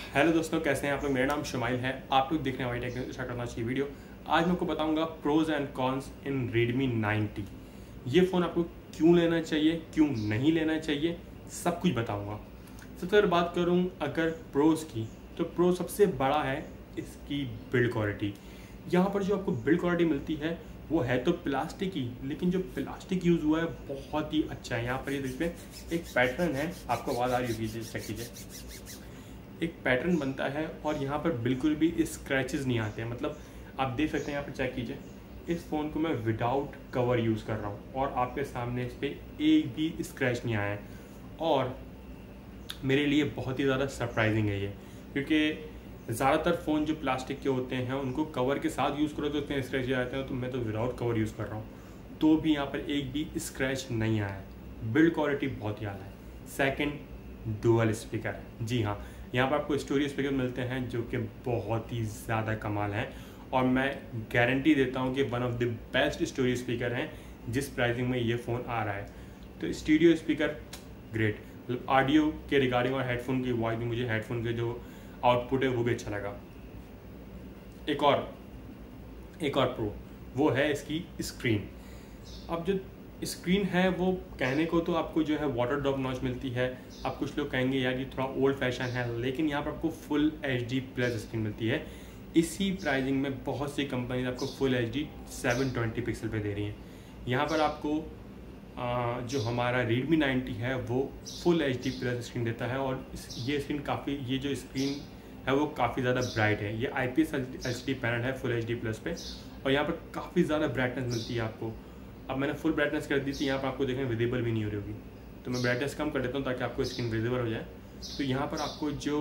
Hello दोस्तों, कैसे हैं आप लोग। मेरा नाम शमाइल है। आप लोग देखने वाली टेक्निक स्टार्ट करना चाहिए वीडियो। आज मैं आपको बताऊंगा pros and cons in Redmi 90। ये फ़ोन आपको क्यों लेना चाहिए, क्यों नहीं लेना चाहिए, सब कुछ बताऊंगा। सबसे अगर बात करूं अगर प्रोज की, तो प्रो सबसे बड़ा है इसकी बिल्ड क्वालिटी। यहाँ पर जो आपको बिल्ड क्वालिटी मिलती है वो है तो प्लास्टिक ही, लेकिन जो प्लास्टिक यूज़ हुआ है बहुत ही अच्छा है। यहाँ पर ये देखिए एक पैटर्न है, आपको आवाज़ आ रही होगी, चेक कीजिए। एक पैटर्न बनता है और यहाँ पर बिल्कुल भी स्क्रैचेस नहीं आते हैं। मतलब आप देख सकते हैं, यहाँ पर चेक कीजिए, इस फ़ोन को मैं विदाउट कवर यूज़ कर रहा हूँ और आपके सामने इस पर एक भी स्क्रैच नहीं आया है। और मेरे लिए बहुत ही ज़्यादा सरप्राइजिंग है ये, क्योंकि ज़्यादातर फ़ोन जो प्लास्टिक के होते हैं उनको कवर के साथ यूज़ करो तो उसमें स्क्रैच आते हैं, तो मैं तो विदाउट कवर यूज़ कर रहा हूँ तो भी यहाँ पर एक भी स्क्रैच नहीं आया है। बिल्ड क्वालिटी बहुत ही आला है। सेकंड, डुअल स्पीकर है। जी हाँ, यहाँ पर आपको स्टोरी स्पीकर मिलते हैं जो कि बहुत ही ज़्यादा कमाल हैं और मैं गारंटी देता हूँ कि one of the best story speaker हैं जिस प्राइसिंग में ये फ़ोन आ रहा है। तो स्टीरियो स्पीकर ग्रेट, मतलब ऑडियो के रिगार्डिंग और हेडफोन की वॉइस भी, मुझे हेडफोन के जो आउटपुट है वो भी अच्छा लगा। एक और प्रो वो है इसकी स्क्रीन। अब जो स्क्रीन है वो कहने को तो आपको जो है वाटर ड्रॉप नॉच मिलती है। अब कुछ लोग कहेंगे यार ये थोड़ा ओल्ड फैशन है, लेकिन यहाँ पर आपको फुल HD प्लस स्क्रीन मिलती है। इसी प्राइसिंग में बहुत सी कंपनीज आपको फुल HD 720 पिक्सल पे दे रही हैं। यहाँ पर आपको जो हमारा Redmi 90 है वो फुल HD प्लस स्क्रीन देता है और ये स्क्रीन ये जो स्क्रीन है वो काफ़ी ज़्यादा ब्राइट है। ये IPS HD पैनल है फुल HD प्लस पे और यहाँ पर काफ़ी ज़्यादा ब्राइटनेस मिलती है आपको। अब मैंने फुल ब्राइटनेस कर दी थी, यहाँ पर आपको देखने विजिबल भी नहीं हो रही होगी, तो मैं ब्राइटनेस कम कर देता हूँ ताकि आपको स्क्रीन विजिबल हो जाए। तो यहाँ पर आपको जो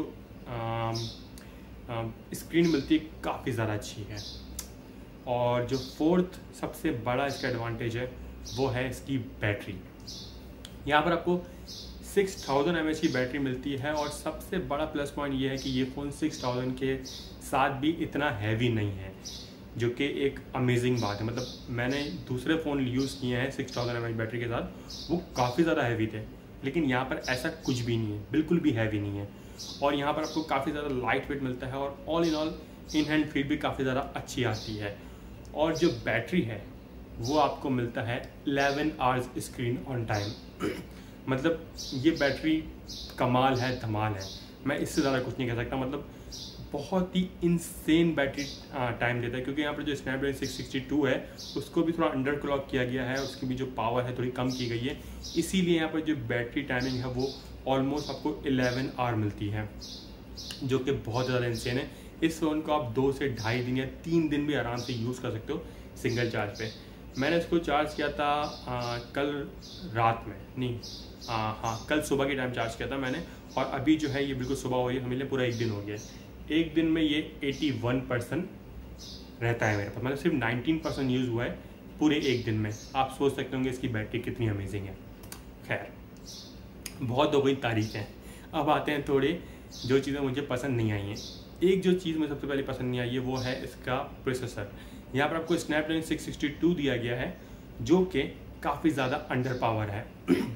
स्क्रीन मिलती है काफ़ी ज़्यादा अच्छी है। और जो फोर्थ सबसे बड़ा इसका एडवांटेज है वो है इसकी बैटरी। यहाँ पर आपको 6000 mAh की बैटरी मिलती है और सबसे बड़ा प्लस पॉइंट ये है कि ये फ़ोन 6000 के साथ भी इतना हैवी नहीं है, जो कि एक अमेजिंग बात है। मतलब मैंने दूसरे फ़ोन यूज़ किए हैं 6000 mAh बैटरी के साथ, वो काफ़ी ज़्यादा हैवी थे, लेकिन यहाँ पर ऐसा कुछ भी नहीं है, बिल्कुल भी हैवी नहीं है। और यहाँ पर आपको काफ़ी ज़्यादा लाइट वेट मिलता है और all in all in hand feel भी काफ़ी ज़्यादा अच्छी आती है। और जो बैटरी है वो आपको मिलता है 11 आवर्स स्क्रीन ऑन टाइम। मतलब ये बैटरी कमाल है, धमाल है, मैं इससे ज़्यादा कुछ नहीं कह सकता। मतलब बहुत ही इंसेन बैटरी टाइम देता है, क्योंकि यहाँ पर जो स्नैपड्रैगन 662 है उसको भी थोड़ा अंडर क्लॉक किया गया है, उसकी भी जो पावर है थोड़ी कम की गई है, इसीलिए यहाँ पर जो बैटरी टाइमिंग है वो ऑलमोस्ट आपको 11 आवर मिलती है, जो कि बहुत ज़्यादा इंसेन है। इस फ़ोन को आप 2 से ढाई दिन या 3 दिन भी आराम से यूज़ कर सकते हो सिंगल चार्ज पे। मैंने इसको चार्ज किया था कल रात में, नहीं हाँ कल सुबह के टाइम चार्ज किया था मैंने, और अभी जो है ये बिल्कुल सुबह हो रही है, हमें पूरा एक दिन हो गया है। एक दिन में ये 81% रहता है मेरे पास, मतलब सिर्फ 19% यूज़ हुआ है पूरे एक दिन में। आप सोच सकते होंगे इसकी बैटरी कितनी अमेजिंग है। खैर, बहुत हो गई तारीफ़ें, अब आते हैं थोड़े जो चीज़ें मुझे पसंद नहीं आई हैं। एक जो चीज़ मुझे सबसे पहले पसंद नहीं आई है वो है इसका प्रोसेसर। यहाँ पर आपको स्नैपड्रैगन 662 दिया गया है जो कि काफ़ी ज़्यादा अंडर पावर है।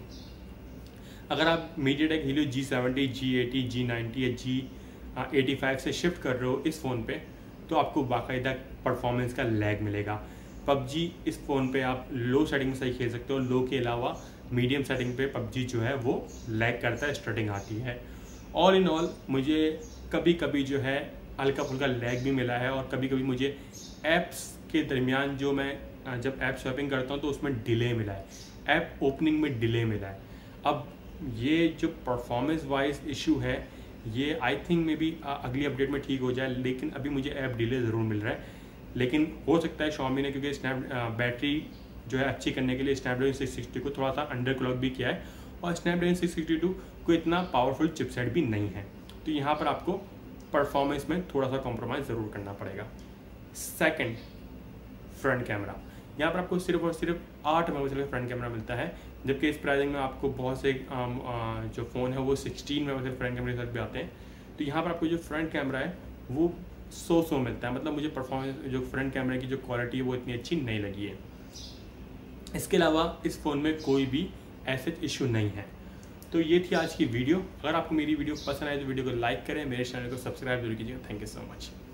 अगर आप MediaTek Helio G70, G80, G90 या G85 से शिफ्ट कर रहे हो इस फ़ोन पे, तो आपको बाकायदा परफॉर्मेंस का लैग मिलेगा। PUBG इस फ़ोन पे आप लो सेटिंग से ही खेल सकते हो, लो के अलावा मीडियम सेटिंग पे PUBG जो है वो लैग करता है, स्टार्टिंग आती है। ऑल इन ऑल मुझे कभी कभी जो है हल्का फुल्का लैग भी मिला है और कभी कभी मुझे ऐप्स के दरमियान जो मैं जब ऐप स्वैपिंग करता हूँ तो उसमें डिले मिला है, ऐप ओपनिंग में डिले मिला है। अब ये जो परफॉर्मेंस वाइज इशू है ये आई थिंक मे बी अगली अपडेट में ठीक हो जाए, लेकिन अभी मुझे ऐप डिले ज़रूर मिल रहा है। लेकिन हो सकता है Xiaomi ने, क्योंकि बैटरी जो है अच्छी करने के लिए स्नैपड्रैगन 660 को थोड़ा सा अंडर क्लॉक भी किया है और स्नैपड्रैगन 662 को इतना पावरफुल चिपसेट भी नहीं है, तो यहाँ पर आपको परफॉर्मेंस में थोड़ा सा कॉम्प्रोमाइज़ ज़रूर करना पड़ेगा। Second, front camera. यहाँ पर आपको सिर्फ और सिर्फ 8 मेगापिक्सल का फ्रंट कैमरा मिलता है, जबकि इस प्राइसिंग में आपको बहुत से जो फ़ोन है वो 16 मेगापिक्सल फ्रंट कैमरे के साथ भी आते हैं। तो यहाँ पर आपको जो फ्रंट कैमरा है वो 100 मिलता है। मतलब मुझे परफॉर्मेंस जो फ्रंट कैमरे की जो क्वालिटी है वो इतनी अच्छी नहीं लगी है। इसके अलावा इस फ़ोन में कोई भी ऐसे इशू नहीं है। तो ये थी आज की वीडियो। अगर आपको मेरी वीडियो पसंद आए तो वीडियो को लाइक करें, मेरे चैनल को सब्सक्राइब जरूर कीजिएगा। Thank you so much.